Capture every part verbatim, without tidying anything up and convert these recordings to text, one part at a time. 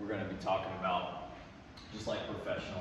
we're going to be talking about just like professional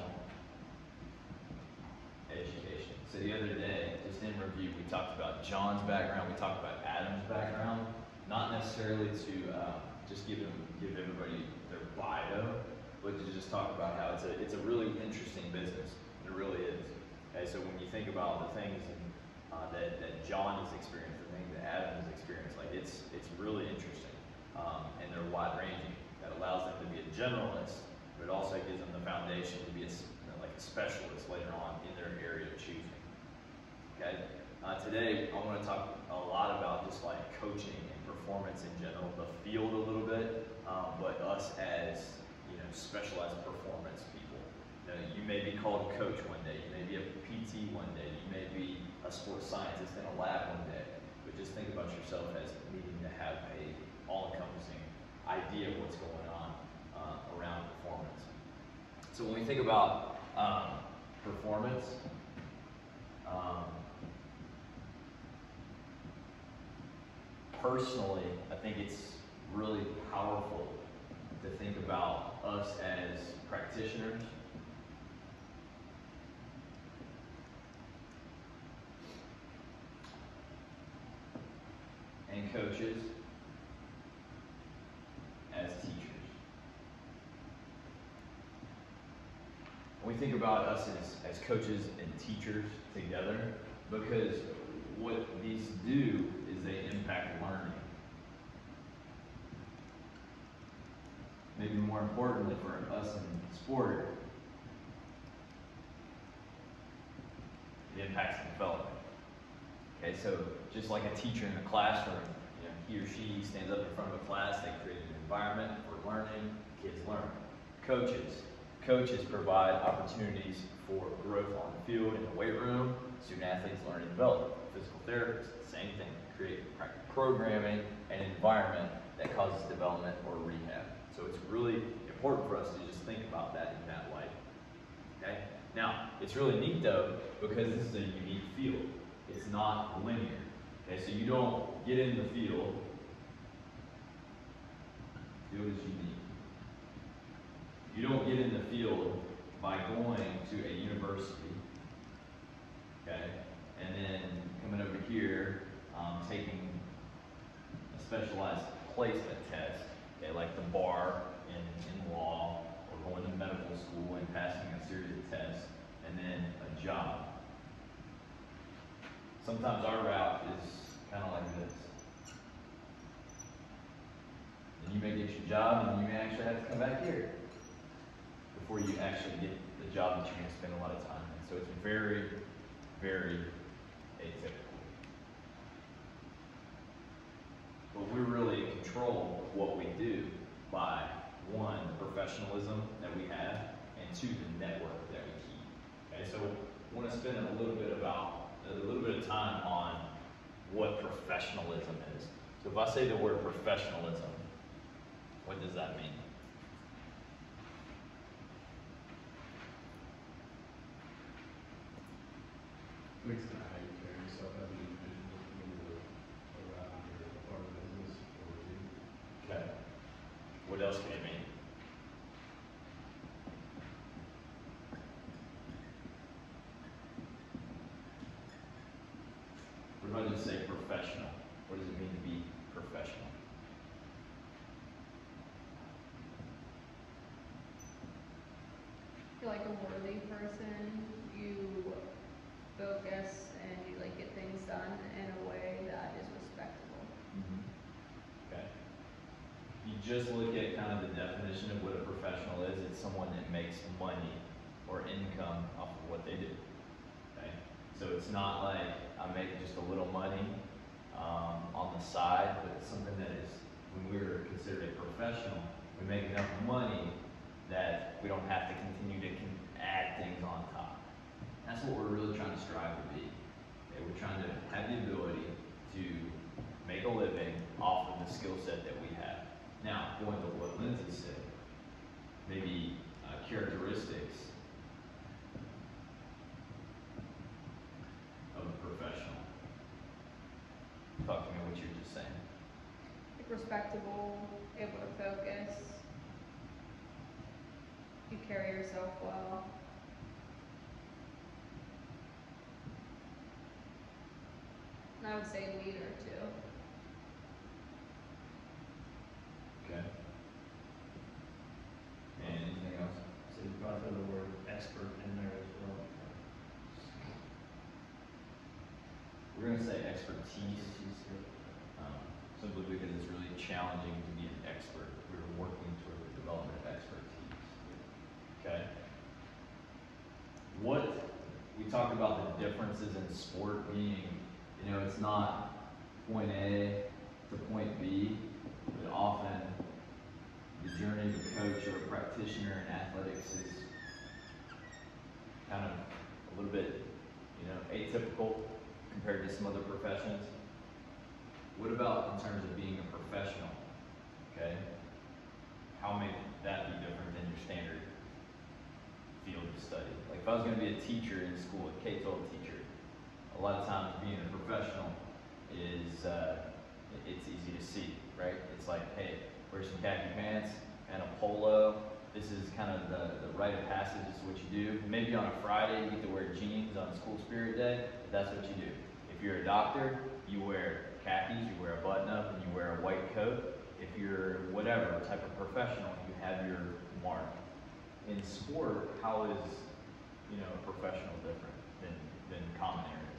education. So the other day, just in review, we talked about John's background, we talked about Adam's background, not necessarily to uh, just give them, give everybody their bio, but to just talk about how it's a, it's a really interesting business. It really is. Okay, so when you think about the things uh, that, that John has experienced, the things that Adam has experienced, like it's, it's really interesting. Um, and they're wide-ranging. That allows them to be a generalist, but it also gives them the foundation to be a, you know, like a specialist later on in their area of choosing. Okay. Uh, today, I want to talk a lot about just like coaching and performance in general, the field a little bit, um, but us as you know specialized performance people. You know, you may be called a coach one day, you may be a P T one day, you may be a sports scientist in a lab one day, but just think about yourself as needing to have a all-encompassing idea of what's going on uh, around performance. So when we think about um, performance, um, personally, I think it's really powerful to think about us as practitioners and coaches as teachers. When we think about us as, as coaches and teachers together, because what these do is they impact learning. Maybe more importantly for us in sport, it impacts development. Okay, so just like a teacher in a classroom, you know, he or she stands up in front of a class, they create an environment for learning, kids learn. Coaches. Coaches provide opportunities for growth on the field, in the weight room, student athletes learn and develop. Physical therapists, same thing, create programming and environment that causes development or rehab. So it's really important for us to just think about that in that way. Okay? Now, it's really neat though, because this is a unique field. It's not linear. Okay, so you don't get in the field. The field is unique. You don't get in the field by going to a university, okay, and then coming over here, um, taking a specialized placement test, okay, like the bar in, in law, or going to medical school and passing a series of tests, and then a job. Sometimes our route is kind of like this. And you may get your job, and you may actually have to come back here before you actually get the job that you're going to spend a lot of time in. So it's very, very atypical. But we're really in control of what we do by, one, the professionalism that we have, and two, the network that we keep. Okay, so I want to spend a little bit about a little bit of time on what professionalism is. So if I say the word professionalism, what does that mean? Makes it how you carry yourself as an individual when you're around your part of the business or team. Okay. What else can it mean? What if I just say professional? What does it mean to be professional? You're like a worthy person. You focus and you like get things done in a way that is respectable. Mm-hmm. Okay. You just look at kind of the definition of what a professional is. It's someone that makes money or income off of what they do. Okay. So it's not like I make just a little money um, on the side, but it's something that is, when we're considered a professional, we make enough money that we don't have to continue to add things on top. That's what we're really trying to strive to be. Okay? We're trying to have the ability to make a living off of the skill set that we have. Now, going to what Lindsay said, maybe uh, characteristics of a professional. Talk to me what you were just saying. Like respectable, able to focus. carry yourself well. And I would say leader too. Okay. And anything else? So you probably throw the word expert in there as well. We're gonna say expertise, um, simply because it's really challenging to be an expert. We're working toward the development of expertise. Okay? What, we talked about the differences in sport being, you know, it's not point A to point B, but often the journey of a coach or a practitioner in athletics is kind of a little bit, you know, atypical compared to some other professions. What about in terms of being a professional? Okay? How may that be different than your standard field of study? Like if I was going to be a teacher in school, a K twelve teacher, a lot of times being a professional is, uh, it's easy to see, right? It's like, hey, wear some khaki pants and a polo. This is kind of the, the rite of passage, is what you do. Maybe on a Friday you get to wear jeans on school spirit day, but that's what you do. If you're a doctor, you wear khakis, you wear a button up, and you wear a white coat. If you're whatever type of professional, you have your mark. In sport, how is, you know, a professional different than, than common areas?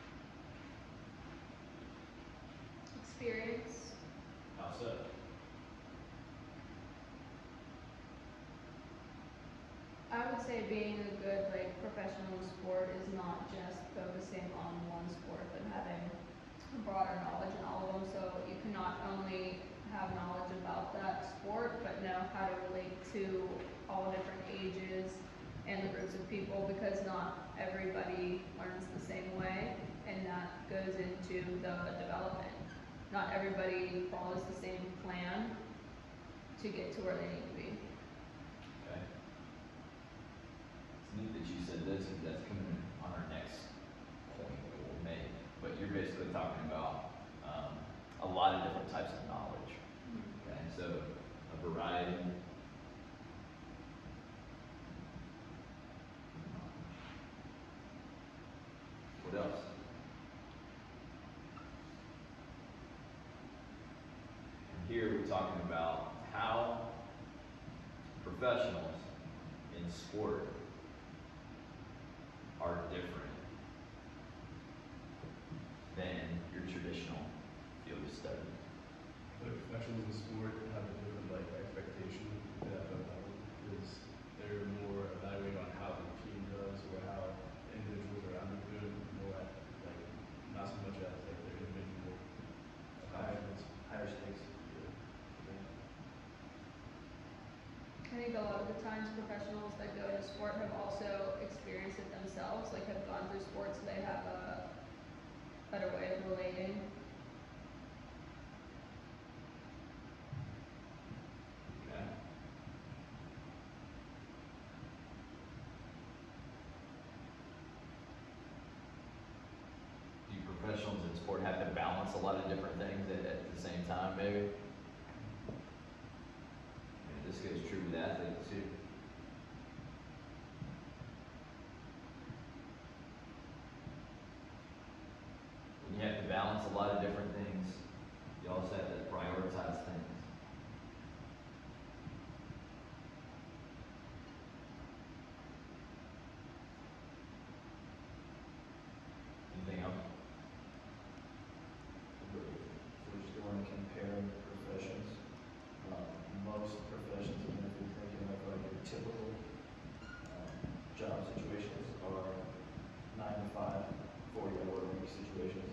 Experience. How so? I would say being a good like professional in sport is not just focusing on one sport, but having broader knowledge in all of them. So you can not only have knowledge about that sport, but know how to relate to all different ages and the groups of people, because not everybody learns the same way, and that goes into the development. Not everybody follows the same plan to get to where they need to be. Okay. It's neat that you said this, because that's coming on our next point that we'll make. But you're basically talking about um, a lot of different types of knowledge. Okay, so a variety. What else? And here we're talking about how professionals in sport are different than your traditional field of study. The professionals in sport have a different like expectation that because they're more evaluating on how the team does or how individuals around them do, more at like not so much as like their individual accomplishments. Higher stakes. I think a lot of the times professionals that go into sport have also experienced it themselves, like have gone through sports, so they have a better way of relating. Okay. Do professionals in sport have to balance a lot of different things at, at the same time, maybe? And this goes true with athletes too. When you have to balance a lot of different things, you also have to prioritize things. Anything else? If we're just going to compare professions, um, most professions, even if you're thinking of like your typical um, job situations, are nine to five, forty hour week situations.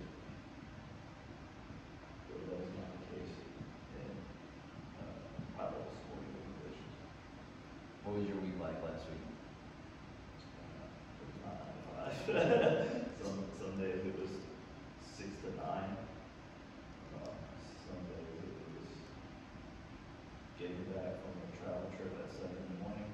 But that is not the case in uh, high level sporting organizations. What was your week like last week? Uh, it was not nine to five. some some days it was six to nine. Um, some days it was getting back from a travel trip at seven in the morning.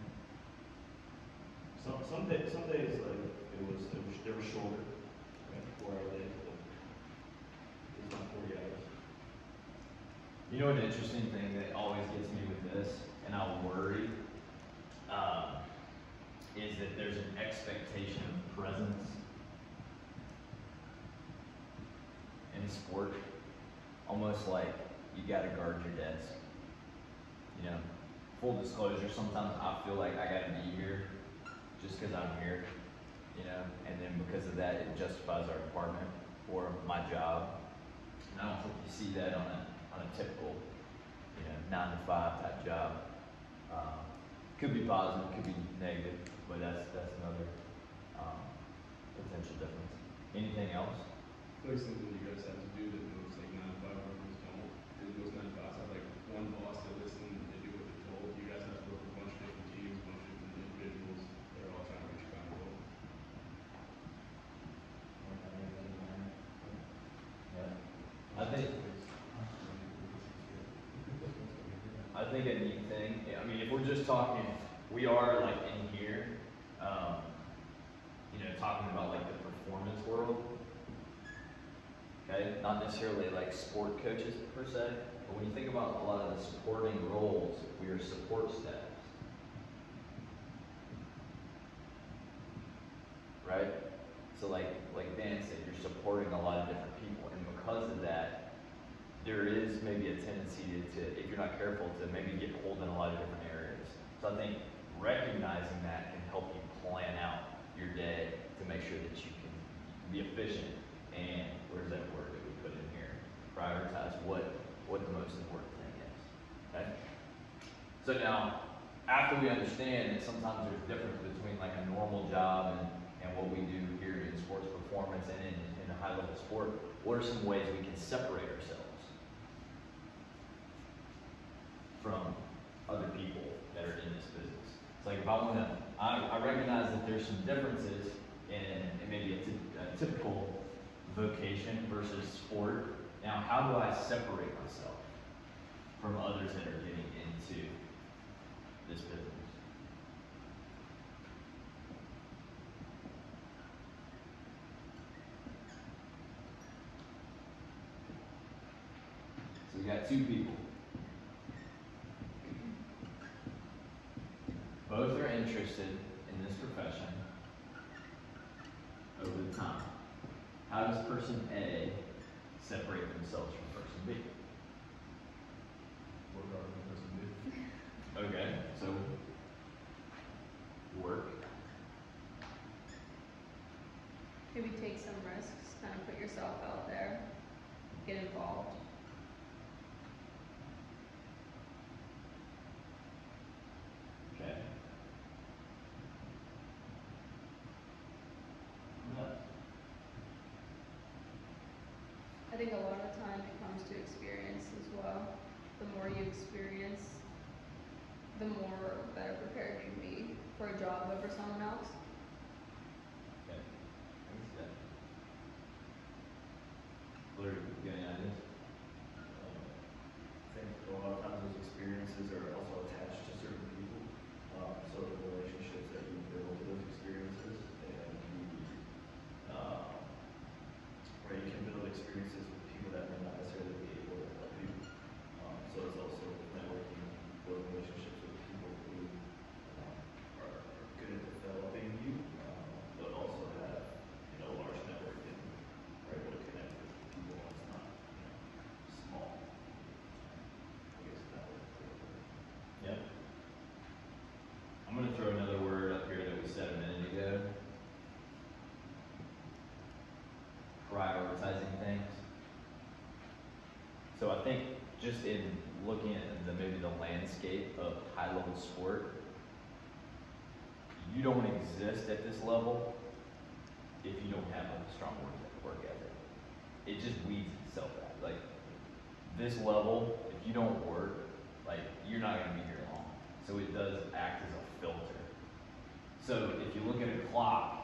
Some some days some days like it was it was they were shorter, like four hour days, but it was not forty hours. You know, an interesting thing that always gets me with this, and I'll worry, um, that there's an expectation of presence in sport, almost like you gotta guard your desk. You know, full disclosure, sometimes I feel like I gotta be here just because I'm here, you know, and then because of that, it justifies our department or my job. And I don't think you see that on a, on a typical, you know, nine to five type job. Um, could be positive, could be negative, but that's, that's another, um, potential difference. Anything else? I feel like something you guys have to do that most like nine to five workers don't. Is most nine to fives have like one boss that listen and they do what they're told. You guys have to work with a bunch of different teams, a bunch of different individuals. They're all trying to reach a common goal. I think, I think a neat thing, I mean, if we're just talking, we are like in here, um, you know, talking about like the performance world. Okay, not necessarily like sport coaches per se, but when you think about a lot of the supporting roles, we are support staff. Right? So like, like Dan said, you're supporting a lot of different people, and because of that, there is maybe a tendency to, to, if you're not careful, to maybe get pulled in a lot of different areas. So I think recognizing that can help you plan out your day to make sure that you can be efficient and, where's that word that we put in here? Prioritize what, what the most important thing is, okay? So now, after we understand that sometimes there's a difference between like a normal job and, and what we do here in sports performance and in, in a high level sport, what are some ways we can separate ourselves from other people that are in this business? It's like if I want to, I, I recognize that there's some differences in, in maybe a, t- a typical vocation versus sport. Now, how do I separate myself from others that are getting into this business? So we got two people. Both are interested in this profession over the time. How does person A separate themselves from person B? Work hard on person B. Okay, so work. Maybe take some risks, kind of put yourself out there, get involved. Okay. I think a lot of the time it comes to experience as well. The more you experience, the more better prepared you be for a job over someone else. Okay. Thanks, Deb. Blair, you got any ideas? I think a lot of times those experiences are also attached to certain people. Um, so the relationships that you build with those experiences, and you, um, right, you can build experiences with people that may not necessarily be able to help you. Um, so it's also networking, building relationships with people who um, are, are good at developing you, um, but also have, you know, a large network and are able to connect with people when it's not, you know, small. I guess that would. Yep. I'm going to throw another word up here that we said a minute ago. Prioritizing things. So I think just in looking at the maybe the landscape of high level sport, you don't exist at this level if you don't have a strong work, work ethic. It just weeds itself out. Like this level, if you don't work, like you're not going to be here long. So it does act as a filter. So if you look at a clock,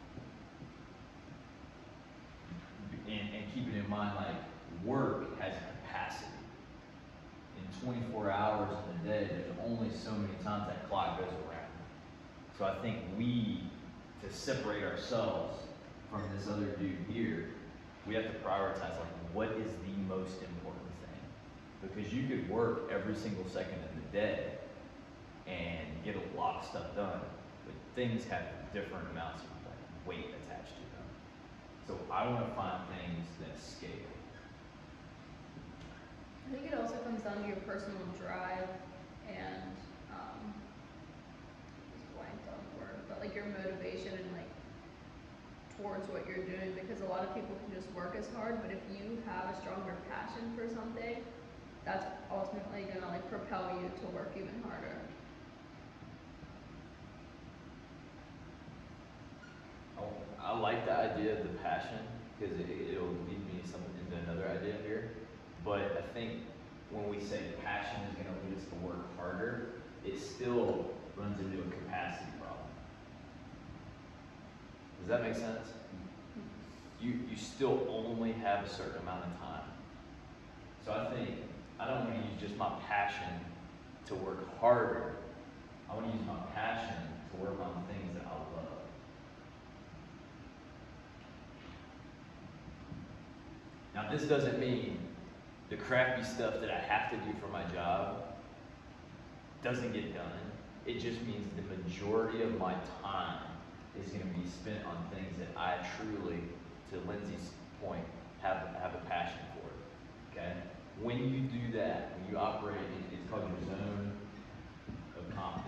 and, and keep it in mind, like work has capacity. In twenty-four hours in a day, there's only so many times that clock goes around. So I think we, to separate ourselves from this other dude here, we have to prioritize like what is the most important thing. Because you could work every single second of the day and get a lot of stuff done. but things have different amounts of like weight attached to them. So I want to find things that scale. I think it also comes down to your personal drive and, um, just blanked on the word, but like your motivation and like towards what you're doing, because a lot of people can just work as hard, but if you have a stronger passion for something, that's ultimately gonna like propel you to work even harder. Oh, I like the idea of the passion because it, it'll lead me some, into another idea here. But I think when we say passion is going to lead us to work harder, it still runs into a capacity problem. Does that make sense? You, you still only have a certain amount of time. So I think I don't want to use just my passion to work harder. I want to use my passion to work on things that I love. Now, this doesn't mean the crappy stuff that I have to do for my job doesn't get done. It just means the majority of my time is going to be spent on things that I truly, to Lindsay's point, have, have a passion for. Okay? When you do that, when you operate, it's called your zone of competence.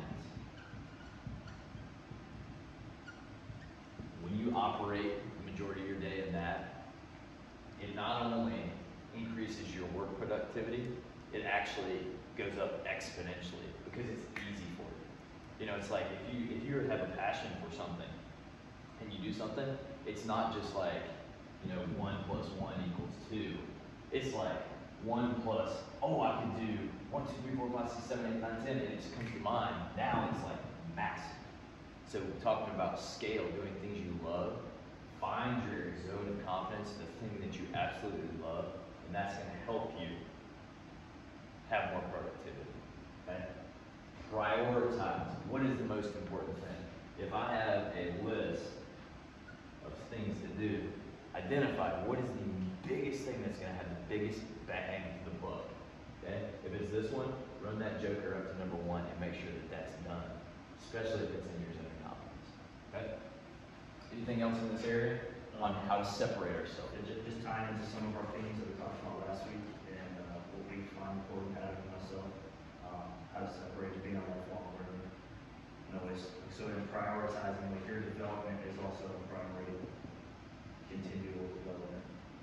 When you operate the majority of your day in that, it not only increases your work productivity, it actually goes up exponentially because it's easy for you. You know, it's like if you if you have a passion for something and you do something, it's not just like, you know, one plus one equals two. It's like one plus, oh, I can do one, two, three, four, five, six, seven, eight, nine, ten, and it just comes to mind. Now it's like massive. So talking about scale, doing things you love, find your zone of confidence, the thing that you absolutely love, and that's going to help you have more productivity. Okay? Prioritize. What is the most important thing? If I have a list of things to do, identify what is the biggest thing that's going to have the biggest bang for the buck. Okay? If it's this one, run that joker up to number one and make sure that that's done, especially if it's in your zone of confidence. Okay? Anything else in this area on how to separate ourselves? And ju- just tying into some of our themes that we talked about last week and uh, what we find important, Patrick and myself, um, how to separate to being a lifelong learner. And always, so in prioritizing, like your development is also a priority, continual development.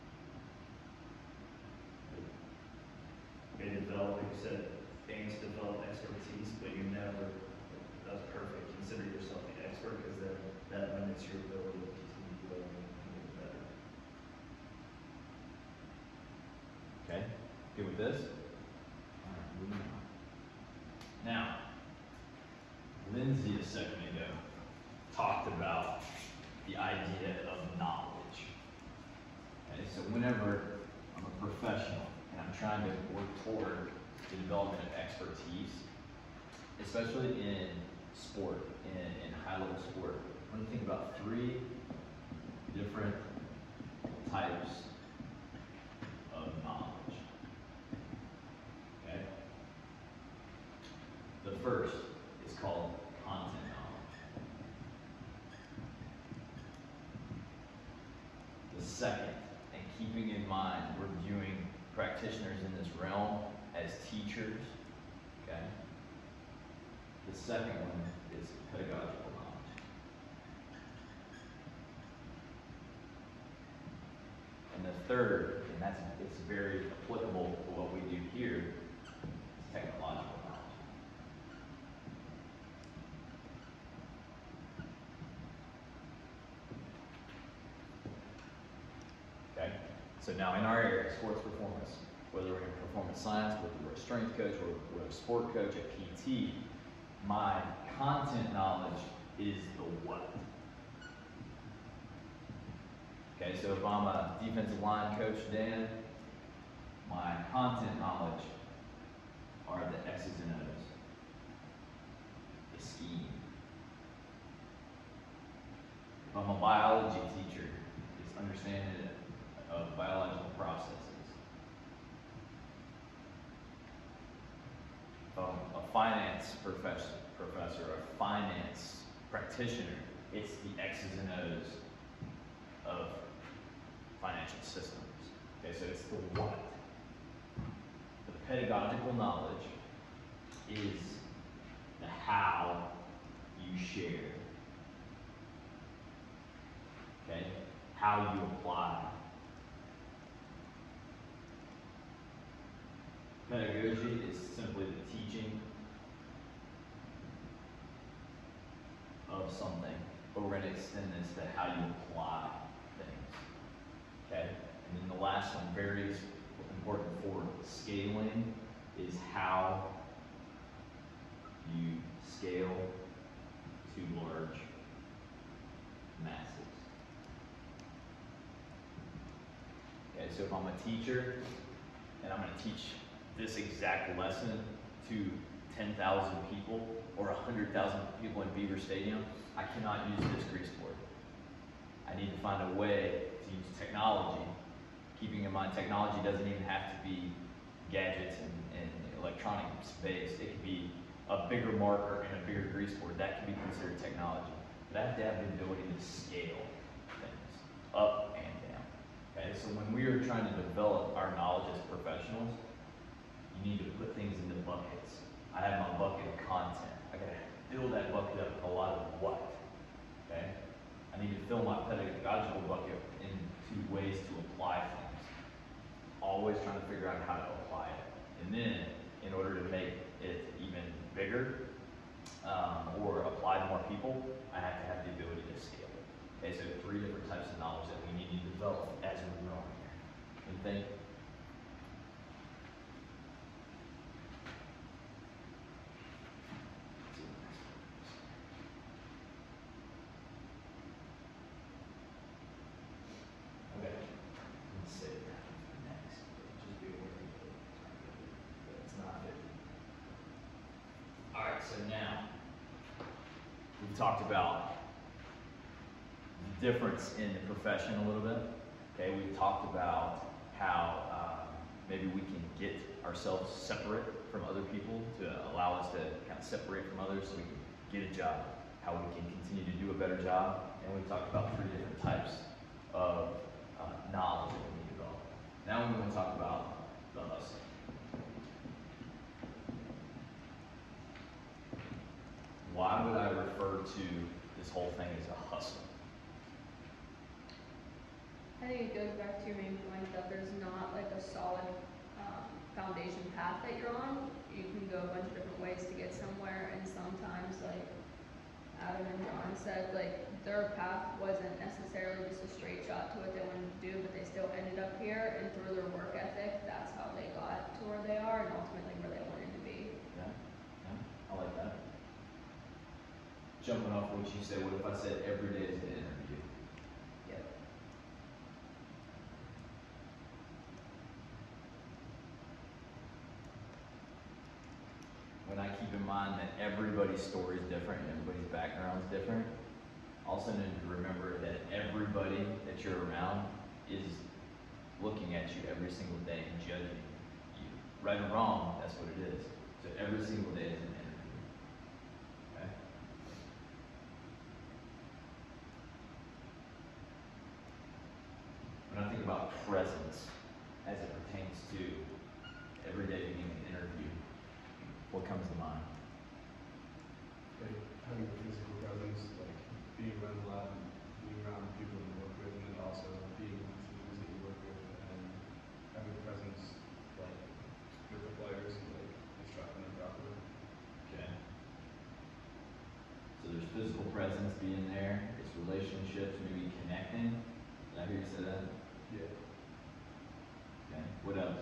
You develop, like you said, aim to develop expertise, but you never, that's perfect, consider yourself the expert because then that limits your ability to continue developing and get better. Okay? Good with this? All right, moving on. Now, Lindsay a second ago talked about the idea of knowledge. Okay, so whenever I'm a professional and I'm trying to work toward the development of expertise, especially in sport, in, in high-level sport, I'm going to think about three different types of knowledge. Okay? The first is called content knowledge. The second, and keeping in mind we're viewing practitioners in this realm as teachers, okay? The second one is pedagogical knowledge. And the third, and that's it's very applicable to what we do here, is technological knowledge. Okay? So now in our area, sports performance, whether we're in performance science, whether we're a strength coach, or we're a sport coach, a P T, my content knowledge is the what. Okay, so if I'm a defensive line coach, Dan, my content knowledge are the X's and O's, the scheme. If I'm a biology teacher, it's understanding of biological processes. If I'm a finance professor, professor, a finance practitioner, it's the X's and O's of financial systems. Okay, so it's the what. The pedagogical knowledge is the how you share. Okay? How you apply. Pedagogy is simply the teaching of something, but we're going to extend this to how you apply things. Okay? And then the last one, very important for scaling, is how you scale to large masses. Okay, so if I'm a teacher and I'm going to teach this exact lesson to ten thousand people or one hundred thousand people in Beaver Stadium, I cannot use this grease board. I need to find a way to use technology, keeping in mind technology doesn't even have to be gadgets and, and electronic based. It could be a bigger marker and a bigger grease board. That can be considered technology. But I have to have the ability to scale things up and down. Okay, so when we are trying to develop our knowledge as professionals, you need to put things into buckets. I have my bucket of content. I gotta fill that bucket up with a lot of what. Okay? I need to fill my pedagogical bucket into ways to apply things. Always trying to figure out how to apply it. And then, in order to make it even bigger, um, or apply to more people, I have to have the ability to scale it. Okay, so three different types of knowledge that we need to develop as we're growing here. And think. Okay, let's save that for next. Just be aware that it's not fifty. Alright, so now we've talked about the difference in the profession a little bit. Okay, we've talked about how um, maybe we can get ourselves separate from other people to allow us to kind of separate from others so we can get a job, how we can continue to do a better job. And we've talked about three different types of uh, knowledge that we need to develop. Now we're going to talk about the hustle. Why would I refer to this whole thing as a hustle? I think it goes back to your main point that there's not like a solid um, foundation path that you're on. You can go a bunch of different ways to get somewhere, and sometimes, like Adam and John said, like their path wasn't necessarily just a straight shot to what they wanted to do, but they still ended up here, and through their work ethic, that's how they got to where they are and ultimately where they wanted to be. Yeah, yeah, I like that. Jumping off what you said, what if I said every day is an interview? Yep. When I keep in mind that everybody's story is different and everybody's background is different, also need to remember that everybody that you're around is looking at you every single day and judging you. Right or wrong, that's what it is. So every single day is an interview. Okay? When I think about presence as it pertains to every day being an interview, what comes to mind? Like having a physical presence, like being around the lab, being around people you work with, and then also being with the teams that you work with, and having a presence like with the players and like instructing them properly. Okay. So there's physical presence being there, it's relationships, maybe connecting. Did I hear you say that? Yeah. Okay. What else?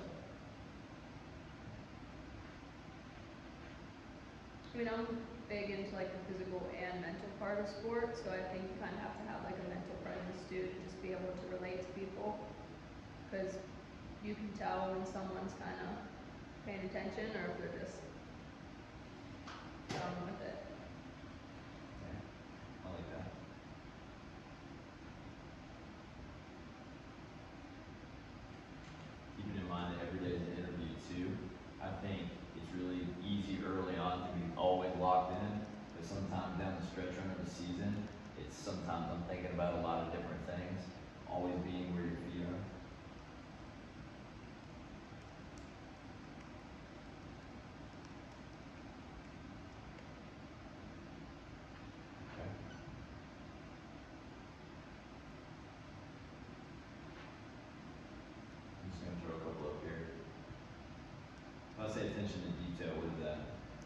I mean, I'm big into like the physical and mental part of sport, so I think you kind of have to have like a mental presence too to just be able to relate to people, because you can tell when someone's kind of paying attention or if they're just done with it. Okay. I like that. Keeping in mind that every day is an interview too, I think it's really easy early on to be always locked in, but some, sometimes down the stretch run of the season, it's sometimes I'm thinking about a lot of different things, always being where your feet are. Okay. I'm just gonna throw a couple up here. If I say attention to detail, what is that?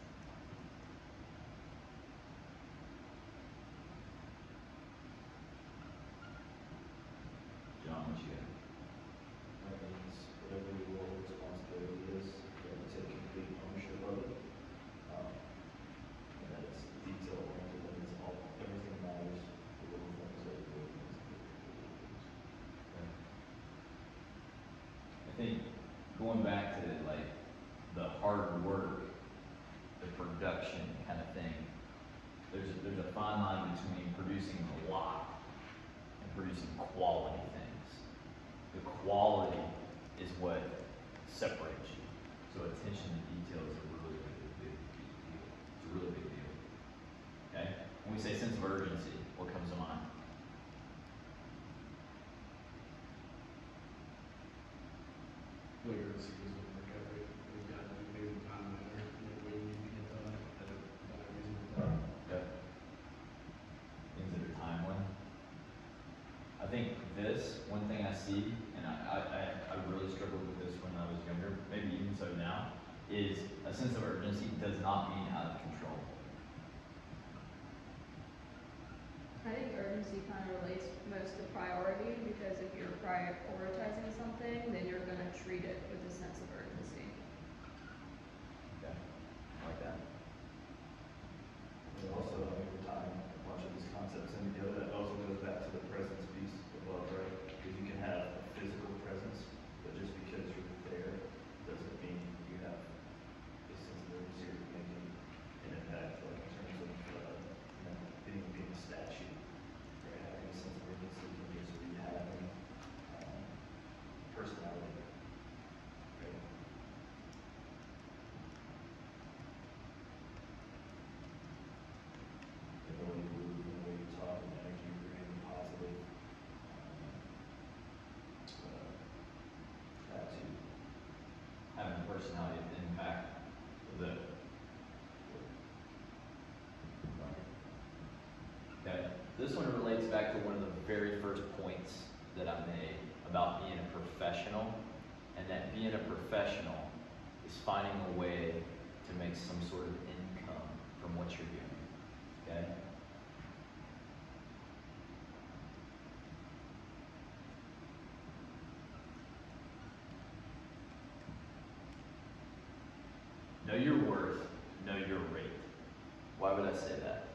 John, what you got? That means whatever your role or responsibility is, you have to take complete ownership of it. Um, and that it's detail oriented, that means all, everything matters, the little things that you do. I think going back to like the hard work, the production kind of thing, there's there's a fine line between producing a lot and producing quality things. The quality is what separates you. So attention to detail is a really big, big, big deal. It's a really big deal. Okay? When we say sense of urgency, what comes to mind? Like urgency goes with work ethic. We've got to do things in time and manner, and if we need to get done at a at a reasonable time. Yep. Things that are timely. I think this, one thing I see, and I, I, I, I really struggled with this when I was younger, maybe even so now, is a sense of urgency does not mean out of control. I think urgency kind of relates most to priority, because if you're prioritizing something, then you're gonna treat it with a sense of urgency. Okay. I like that. And also, I mean, over time, a bunch of these concepts in together, that also goes back to the presence piece above, right? Because you can have a physical presence, but just because you're there doesn't mean you have a sense of urgency or making an impact, like in terms of, uh, you know, being, being a statue, right? Having a sense of urgency can just be having, um, personality, right? The way you move, the way you talk, the energy you bring, positive, um, uh, attitude. Having a personality of impact is it. Okay. This one relates back to one of the very first points that I made about being a professional, and that being a professional is finding a way to make some sort of income from what you're doing. Okay? Know your worth, know your rate. Why would I say that?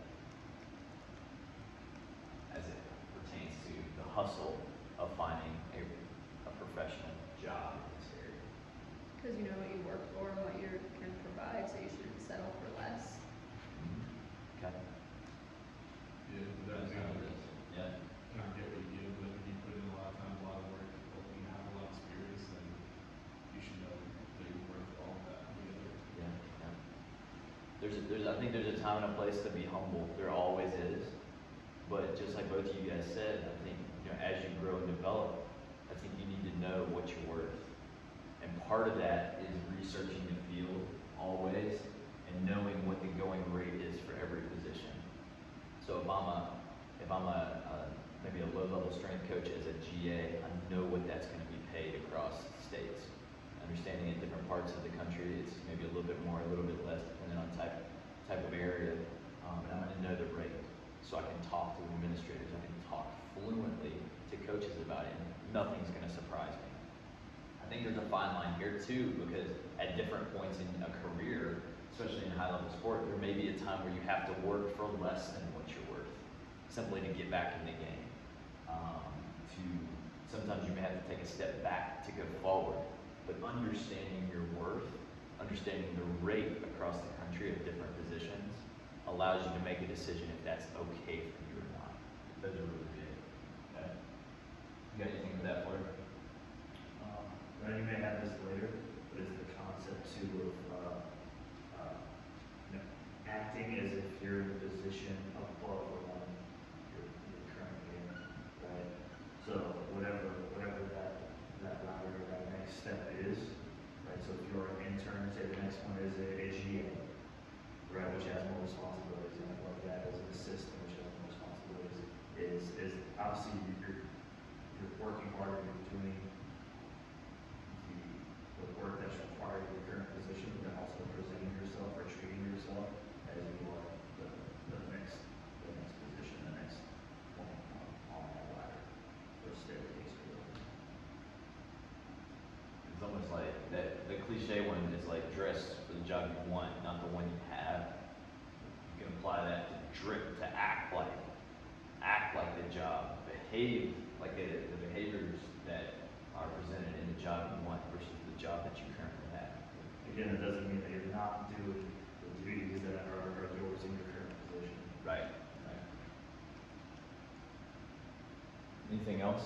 As it pertains to the hustle of finding a, a professional job in this area. Because you know what you work for and what you can provide, so you shouldn't settle for less. Okay? Yeah, but That's that's how how it is. Yeah. kind of get what you give, but if you put in a lot of time, a lot of work, and you have a lot of experience, then you should know that you're worth all of that together. Yeah, yeah. There's, a, there's, I think there's a time and a place to be humble. There always is. But just like both of you guys said, I think, you know, as you grow and develop, I think you need to know what you're worth. And part of that is researching the field always and knowing what the going rate is for every position. So if I'm a, if I'm a, a maybe a low-level strength coach as a G A, I know what that's going to be paid across states. Understanding in different parts of the country, it's maybe a little bit more, a little bit less, depending on type type of area. Um, and I'm going to know the rate, so I can talk to administrators. I can talk fluently to coaches about it, and nothing's going to surprise me. I think there's a fine line here too, because at different points in a career, especially in high-level sport, there may be a time where you have to work for less than what you're worth, simply to get back in the game. Um, to sometimes you may have to take a step back to go forward, but understanding your worth, understanding the rate across the country of different positions, allows you to make a decision if that's okay for you or not. Those are really big. Okay. You got anything with that, Fleur? Um, Right, you may have this later, but it's the concept too of, uh, uh, you know, acting as if you're in a position above the one you're, you're currently in, right? So whatever, whatever that, that ladder or that next step is, right? So if you're an intern, say the next one is a, a G A, right, which has more responsibilities, and above that is an assistant, which has more responsibilities, is, is obviously you're, you're working harder, you're doing the, the work that's required in your current position, but then also presenting yourself or treating yourself as you are the, the next, the next position, the next point on, on that ladder, or staircase, or whatever. It's almost like that, the cliche one is like dress for the job you want, not the one you have. You can apply that to drip, to act like, act like the job, behave like it, the behaviors that are presented in the job you want versus the job that you currently have. Again, it doesn't mean that you're not doing the duties that are, are yours in your current position. Right, right. Anything else?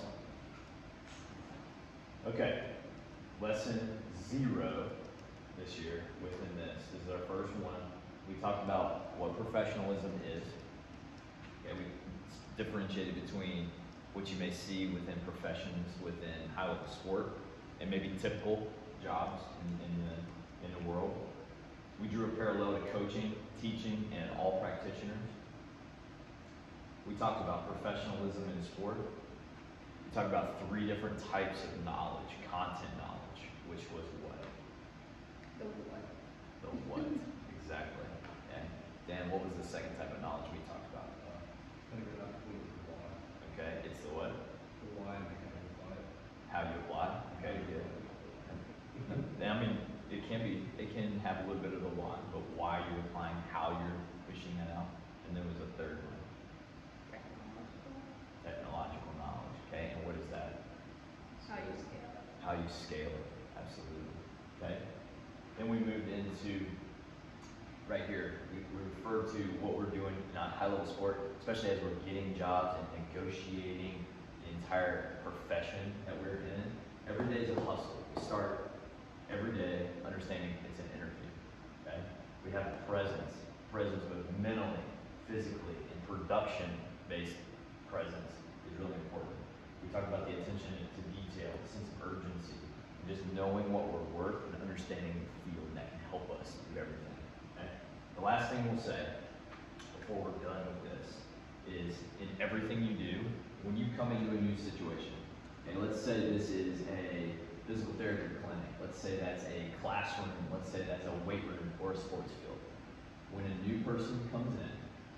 Okay, lesson zero this year within this. This is our first one. We talked about what professionalism is. Okay, we differentiated between what you may see within professions within high level sport and maybe typical jobs in, in the in the world. We drew a parallel to coaching, teaching, and all practitioners. We talked about professionalism in sport. We talked about three different types of knowledge, content knowledge, which was what? The what? The what, exactly. And Dan, what was the second type of knowledge we talked about? I think we're not cool with the why. Okay, it's the what? The why and the kind of apply it. How you apply. Okay, good. I mean, it can be, it can have a little bit of the why, but why you're applying, how you're pushing that out. And then was a third one, Technological. technological knowledge. Okay, and what is that? How you scale it. How you scale it, absolutely. Okay. Then we moved into right here. We, we referred to what we're doing in high level sport, especially as we're getting jobs and negotiating the entire profession that we're in. Every day is a hustle. We start every day understanding it's an interview. Okay. We have presence, presence both mentally, physically, and production-based presence is really important. We talk about the attention to detail, the sense of urgency, and just knowing what we're worth and understanding the field that can help us do everything. Okay? The last thing we'll say before we're done with this is in everything you do, when you come into a new situation, and let's say this is a physical therapy clinic, let's say that's a classroom, let's say that's a weight room or a sports field. When a new person comes in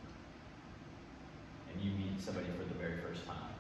and you meet somebody for the very first time,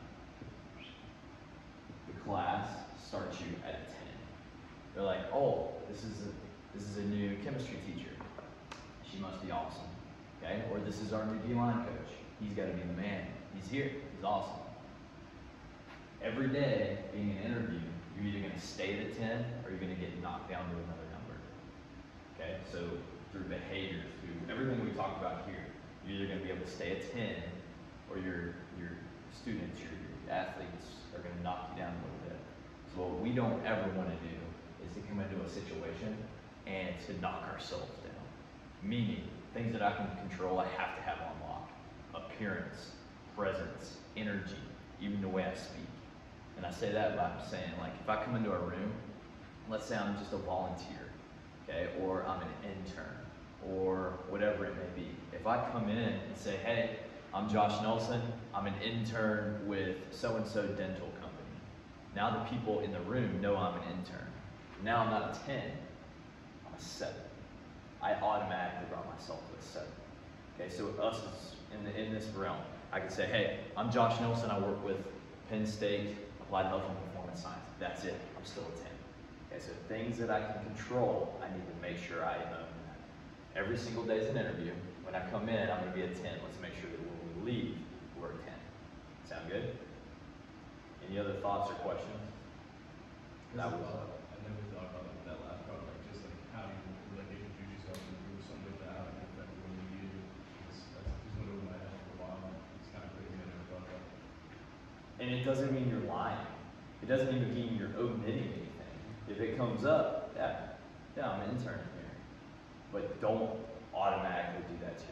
the class starts you at a ten. They're like, oh, this is a this is a new chemistry teacher. She must be awesome. Okay? Or this is our new D-line coach. He's got to be the man. He's here. He's awesome. Every day being an interview, you're either going to stay at a ten or you're going to get knocked down to another number. Okay? So through behavior, through everything we talked about here, you're either going to be able to stay at ten or your your students, your, your athletes are going to knock you down a little bit. So what we don't ever want to do is to come into a situation and to knock ourselves down. Meaning, things that I can control, I have to have on lock. Appearance, presence, energy, even the way I speak. And I say that by saying, like, if I come into a room, let's say I'm just a volunteer, okay, or I'm an intern, or whatever it may be. If I come in and say, hey, I'm Josh Nelson, I'm an intern with so-and-so dental company. Now the people in the room know I'm an intern. Now I'm not a ten, I'm a seven. I automatically brought myself to a seven. Okay, so us is in, the, in this realm, I could say, hey, I'm Josh Nelson, I work with Penn State Applied Health and Performance Science. That's it, I'm still a ten. Okay, so things that I can control, I need to make sure I own that. Every single day is an interview. When I come in, I'm gonna be a ten. Let's make sure that when we leave, we're a ten. Sound good? Any other thoughts or questions? That That was, was- uh, I never thought about that last part, like just like how you like introduce yourself and do something like that, how it affect when you do. It's, that's just went over my head for a while. It's kind of crazy. I never thought about. And it doesn't mean you're lying. It doesn't even mean you're omitting anything. If it comes up, yeah, yeah, I'm an intern here. But don't automatically do that to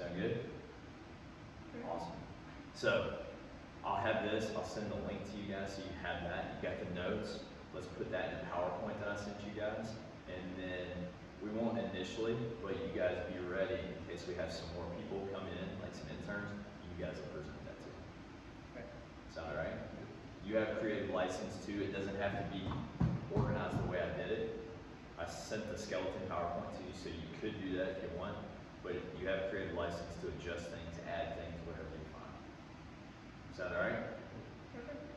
Sound good? Awesome. So, I'll have this, I'll send the link to you guys so you have that. You got the notes. Let's put that in the PowerPoint that I sent you guys. And then we won't initially, but you guys be ready in case we have some more people come in, like some interns. You guys will present that too. Okay. Sound all right? You have creative license too. It doesn't have to be organized the way I did it. I sent the skeleton PowerPoint to you so you could do that if you want, but you have creative license to adjust things, add things, whatever you find. Sound all right? Perfect.